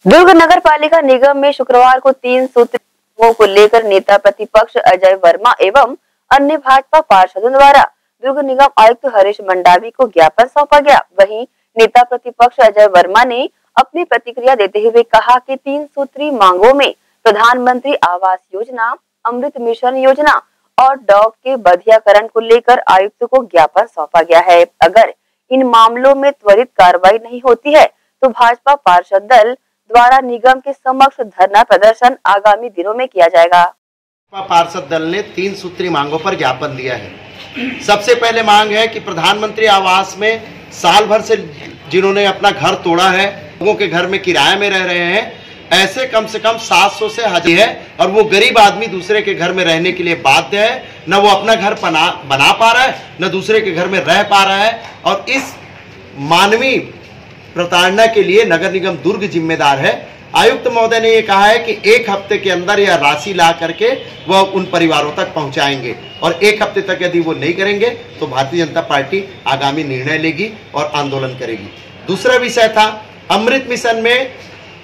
दुर्ग नगर पालिका निगम में शुक्रवार को 3 सूत्रों को लेकर नेता प्रतिपक्ष अजय वर्मा एवं अन्य भाजपा पार्षदों द्वारा दुर्ग निगम आयुक्त हरीश मंडावी को ज्ञापन सौंपा गया। वहीं नेता प्रतिपक्ष अजय वर्मा ने अपनी प्रतिक्रिया देते हुए कहा कि 3 सूत्री मांगों में प्रधानमंत्री आवास योजना, अमृत मिशन योजना और डॉग के बधियाकरण को लेकर आयुक्त को ज्ञापन सौंपा गया है। अगर इन मामलों में त्वरित कार्रवाई नहीं होती है तो भाजपा पार्षद दल द्वारा निगम के समक्ष धरना प्रदर्शन आगामी दिनों में किया जाएगा। पार्षद दल ने 3 सूत्री मांगों पर ज्ञापन दिया है। सबसे पहले मांग है कि प्रधानमंत्री आवास में साल भर से जिन्होंने अपना घर तोड़ा है, लोगों के घर में किराए में रह रहे हैं, ऐसे कम से कम 700 से 1000 है और वो गरीब आदमी दूसरे के घर में रहने के लिए बाध्य है। न वो अपना घर बना पा रहा है, न दूसरे के घर में रह पा रहा है। और इस मानवीय प्रताड़ना के लिए नगर निगम दुर्ग जिम्मेदार है। आयुक्त महोदय ने ये कहा है कि 1 हफ्ते के अंदर यह राशि ला करके वह उन परिवारों तक पहुंचाएंगे और 1 हफ्ते तक यदि वो नहीं करेंगे तो भारतीय जनता पार्टी आगामी निर्णय लेगी और आंदोलन करेगी। दूसरा विषय था अमृत मिशन में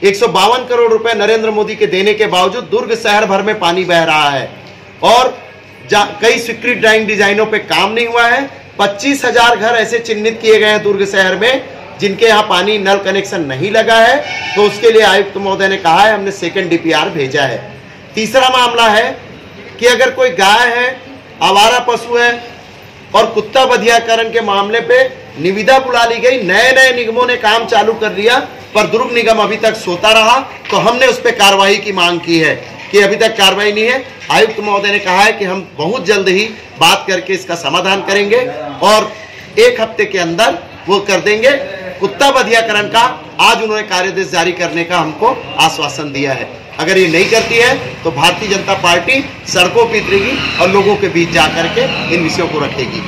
152 करोड़ रुपए नरेंद्र मोदी के देने के बावजूद दुर्ग शहर भर में पानी बह रहा है और कई स्वीकृत ड्राइंग डिजाइनों पे काम नहीं हुआ है। 25,000 घर ऐसे चिन्हित किए गए हैं दुर्ग शहर में जिनके यहाँ पानी नल कनेक्शन नहीं लगा है, तो उसके लिए आयुक्त महोदय ने कहा है, हमने सेकंड डीपीआर भेजा है। तीसरा मामला है कि अगर कोई गाय है, आवारा पशु है और कुत्ता बधियाकरण के मामले पे निविदा बुला ली गई, नए निगमों ने काम चालू कर दिया पर दुर्ग निगम अभी तक सोता रहा, तो हमने उस पर कार्रवाई की मांग की है कि अभी तक कार्रवाई नहीं है। आयुक्त महोदय ने कहा है कि हम बहुत जल्द ही बात करके इसका समाधान करेंगे और 1 हफ्ते के अंदर वो कर देंगे। कुत्ता बधियाकरण का आज उन्होंने कार्यादेश जारी करने का हमको आश्वासन दिया है। अगर ये नहीं करती है तो भारतीय जनता पार्टी सड़कों पर उतरेगी और लोगों के बीच जाकर के इन विषयों को रखेगी।